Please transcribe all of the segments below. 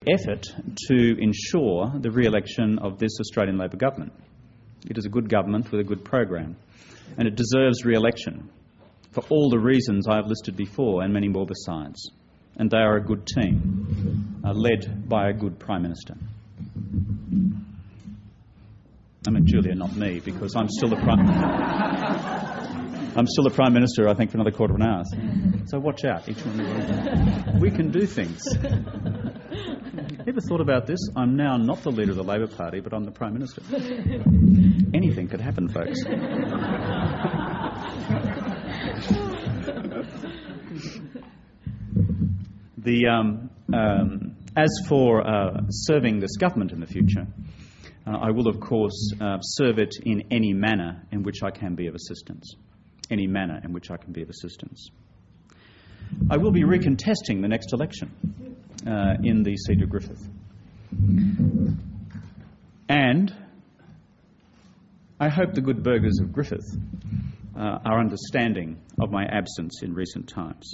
effort to ensure the re-election of this Australian Labor government. It is a good government with a good program, and it deserves re-election for all the reasons I have listed before and many more besides. And they are a good team, led by a good Prime Minister. I mean, Julia, not me, because I'm still the Prime Minister, I think, for another quarter of an hour. So watch out, each one. We can do things. Ever thought about this? I'm now not the leader of the Labor Party, but I'm the Prime Minister. Anything could happen, folks. As for serving this government in the future, I will, of course, serve it in any manner in which I can be of assistance. Any manner in which I can be of assistance. I will be recontesting the next election in the seat of Griffith. And I hope the good burghers of Griffith are understanding of my absence in recent times.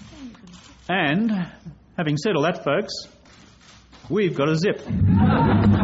And, having said all that, folks, we've got a zip.